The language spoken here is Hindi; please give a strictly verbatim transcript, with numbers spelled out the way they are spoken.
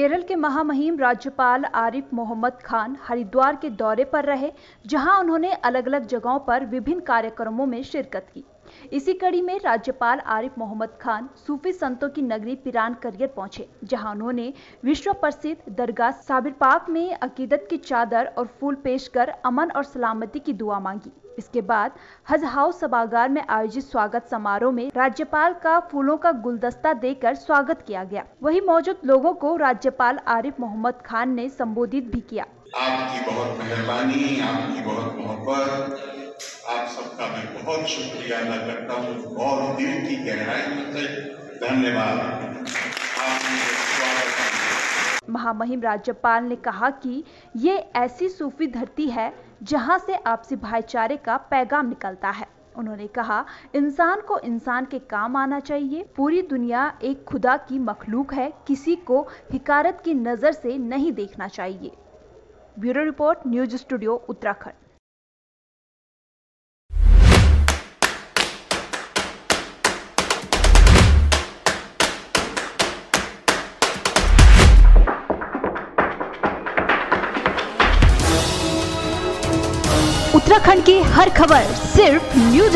केरल के महामहिम राज्यपाल आरिफ मोहम्मद खान हरिद्वार के दौरे पर रहे, जहां उन्होंने अलग अलग जगहों पर विभिन्न कार्यक्रमों में शिरकत की। इसी कड़ी में राज्यपाल आरिफ मोहम्मद खान सूफी संतों की नगरी पिरान करियर पहुंचे, जहां उन्होंने विश्व प्रसिद्ध दरगाह साबिर पाक में अकीदत की चादर और फूल पेश कर अमन और सलामती की दुआ मांगी। इसके बाद हज हाउस सभागार में आयोजित स्वागत समारोह में राज्यपाल का फूलों का गुलदस्ता देकर स्वागत किया गया। वहीं मौजूद लोगों को राज्यपाल आरिफ मोहम्मद खान ने संबोधित भी किया। आपकी बहुत मेहरबानी, आपकी बहुत मोहब्बत, आप सबका मैं बहुत शुक्रिया अदा करता हूँ और दिल की गहराई से धन्यवाद। महामहिम राज्यपाल ने कहा कि ये ऐसी सूफी धरती है जहां से आपसी भाईचारे का पैगाम निकलता है। उन्होंने कहा, इंसान को इंसान के काम आना चाहिए। पूरी दुनिया एक खुदा की मखलूक है, किसी को हिकारत की नजर से नहीं देखना चाहिए। Bureau report, news studio, Uttarakhand. Uttarakhand की हर खबर सिर्फ न्यूज